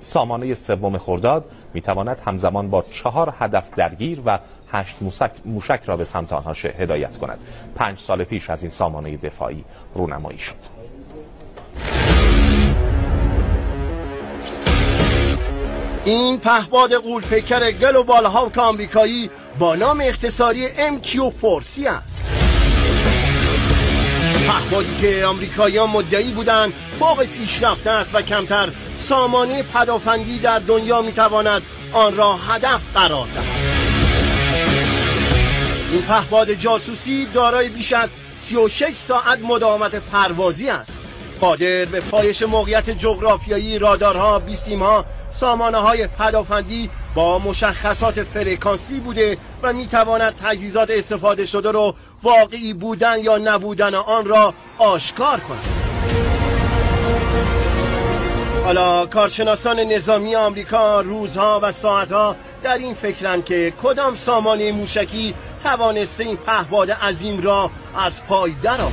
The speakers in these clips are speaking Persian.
سامانه سوم خرداد میتواند همزمان با 4 هدف درگیر و 8 موشک را به سمت آنها هدایت کند. 5 سال پیش از این سامانه دفاعی رونمایی شد. این پهپاد غول‌پیکر گلوبال هاوک آمریکایی با نام اختصاری MQ-4C است. پهپادی که آمریکاییان مدعی بودند فوق پیشرفته است و کمتر سامانه پدافندی در دنیا میتواند آن را هدف قرار دهد. این پهپاد جاسوسی دارای بیش از 36 ساعت مداومت پروازی است، قادر به پایش موقعیت جغرافیایی رادارها، بیسیم‌ها، سامانه‌های پدافندی با مشخصات فرکانسی بوده و میتواند تجهیزات استفاده شده رو واقعی بودن یا نبودن آن را آشکار کند. حالا کارشناسان نظامی آمریکا روزها و ساعتها در این فکرند که کدام سامانه موشکی توانسته این پهپاد عظیم را از پای درآورد.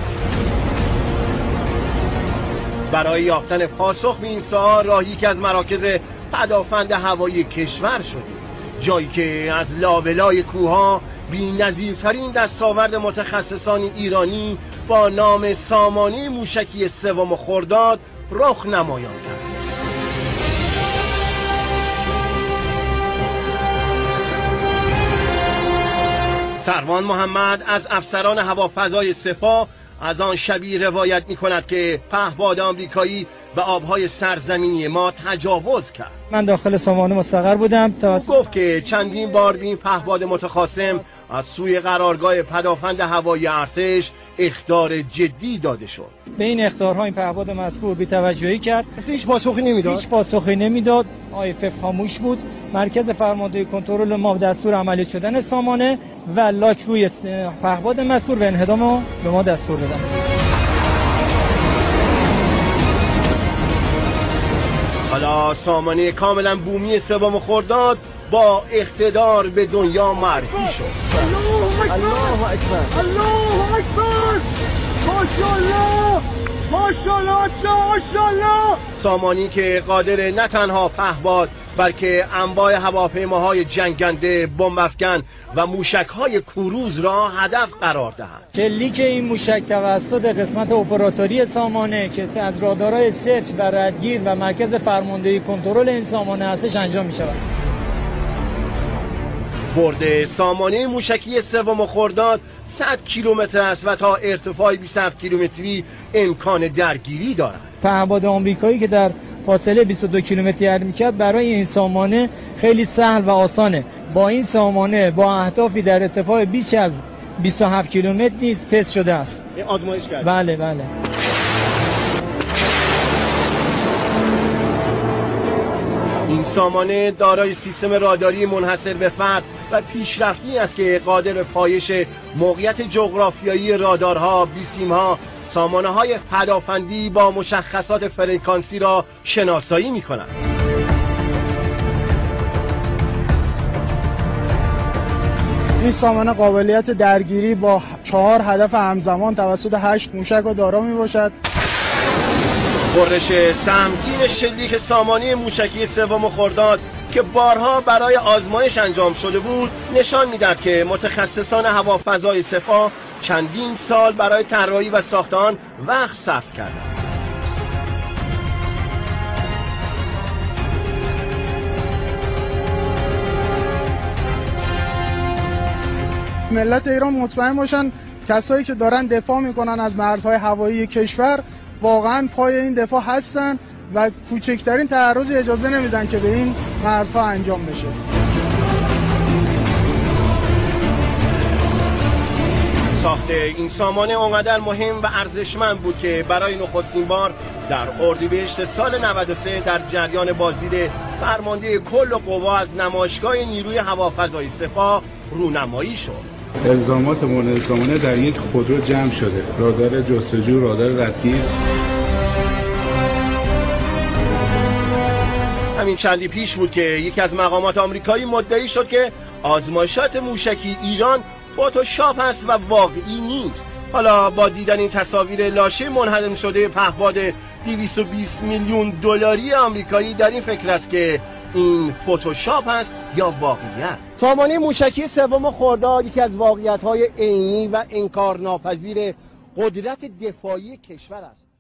برای یافتن پاسخ به این سوال راه یکی از مراکز پدافند هوایی کشور شده، جایی که از لابلای کوهها بی‌نظیرترین دستاورد متخصصان ایرانی با نام سامانه موشکی سوم خرداد رخ نمایان کرد. سروان محمد از افسران هوافضای سپاه از آن شبی روایت می کند که پهپاد آمریکایی به آبهای سرزمینی ما تجاوز کرد. من داخل سامانه مستقر بودم. گفت که چندین بار به این پهپاد متخاصم از سوی قرارگاه پدافند هوایی ارتش اخطار جدی داده شد. به این اخطارها این پهپاد مذکور بی‌توجهی کرد. هیچ پاسخی نمیداد. هیچ پاسخی نمیداد. IFF خاموش بود. مرکز فرماندهی کنترل ما دستور عملی شدن سامانه و لاک روی پهپاد مذکور و انهدامو به ما دستور دادن. حالا سامانه کاملا بومی سوم خرداد با اقتدار به دنیا معرفی شد. الله اکبر، الله اکبر، ماشاءالله، ماشاءالله، ماشاءالله. سامانی که قادر نه تنها پهپاد بلکه انواع هواپیماهای جنگنده، بمب‌افکن و موشک‌های کروز را هدف قرار دهد. شلیک این موشک توسط قسمت اپراتوری سامانه که از رادارهای سرچ و ردگیر و مرکز فرماندهی کنترل این سامانه هستش انجام می‌شود. برد سامانه موشکی سوم خرداد 100 کیلومتر است و تا ارتفاع 27 کیلومتری امکان درگیری دارد. پهپاد آمریکایی که در فاصله 22 کیلومتری حرکت می‌کرد برای این سامانه خیلی سهل و آسانه. با این سامانه با اهدافی در ارتفاع بیش از 27 کیلومتر نیز تست شده است. آزمایش کرد. بله بله. این سامانه دارای سیستم راداری منحصر به فرد و پیشرفتی است که قادر به پایش موقعیت جغرافیایی رادارها، بیسیم‌ها، سامانه‌های پدافندی با مشخصات فرکانسی را شناسایی می‌کند. این سامانه قابلیت درگیری با 4 هدف همزمان توسط 8 موشک را دارا میباشد. برش سهمگین شلیک سامانه موشکی سوم خرداد که بارها برای آزمایش انجام شده بود نشان میداد که متخصصان هوافضای سپاه چندین سال برای طراحی و ساخت آن وقت صرف کردند. ملت ایران مطمئن باشن کسایی که دارن دفاع میکنن از مرزهای هوایی کشور واقعا پای این دفاع هستن و کوچکترین تعرضی اجازه نمیدن که به این مرزها انجام بشه. ساخت این سامانه اونقدر مهم و ارزشمند بود که برای نخستین بار در اردیبهشت سال 93 در جریان بازدید فرمانده کل قوا از نمایشگاه نیروی هوافضای سپاه رونمایی شد. الزامات مورد سامانه در یک خودرو جمع شده: رادار جستجو، رادار ردگیر. همین چندی پیش بود که یکی از مقامات آمریکایی مدعی شد که آزمایشات موشکی ایران فتوشاپ است و واقعی نیست. حالا با دیدن این تصاویر لاشه منهدم شده پهپاد 220 میلیون دلاری آمریکایی در این فکر است که این فتوشاپ است یا واقعیت. سامانه موشکی سوم خرداد یکی از واقعیت‌های عینی و انکارناپذیر قدرت دفاعی کشور است.